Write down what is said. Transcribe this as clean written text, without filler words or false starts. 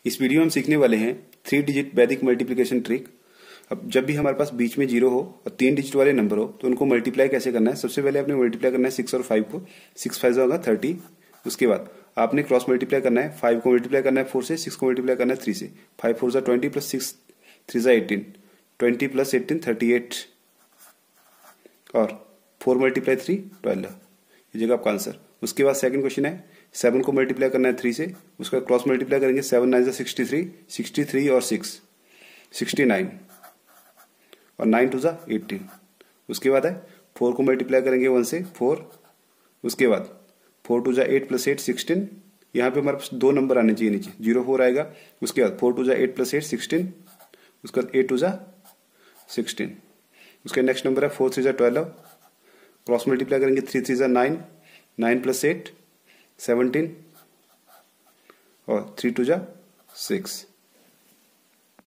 इस वीडियो में हम सीखने वाले हैं 3 डिजिट वैदिक मल्टीप्लिकेशन ट्रिक। अब जब भी हमारे पास बीच में 0 हो और 3 डिजिट वाले नंबर हो तो उनको मल्टीप्लाई कैसे करना है। सबसे पहले आपने मल्टीप्लाई करना है 6 और 5 को। 6 5 होगा 30। उसके बाद आपने क्रॉस मल्टीप्लाई करना है। 5 को मल्टीप्लाई करना है 4 से, 6 को मल्टीप्लाई करना है 3 से। 5 4 20 प्लस 6 3 18, 20 प्लस 18 38 और 4 मल्टीप्लाई 3 12। ये जगह आपका आंसर। उसके बाद सेकंड क्वेश्चन है 7 को मल्टीप्लाई करना है 3 से। उसका क्रॉस मल्टीप्लाई करेंगे 7 9 63, 63 और 6 69 और 9 2 18। उसके बाद है 4 को मल्टीप्लाई करेंगे 1 से 4। उसके बाद 4 2 8 प्लस 8 16। यहाँ पे हमारे पास 2 नंबर आने चाहिए नीचे, 0 4 आएगा। उसके बाद 4 2 8 प्लस 8 16। उसके बाद 8 2 16। उसके नेक्स्ट नंबर है 4 3 12। क्रॉस मल्टीप्लाई करेंगे 3 3 9, 9 प्लस 8 17 और 3 2 6।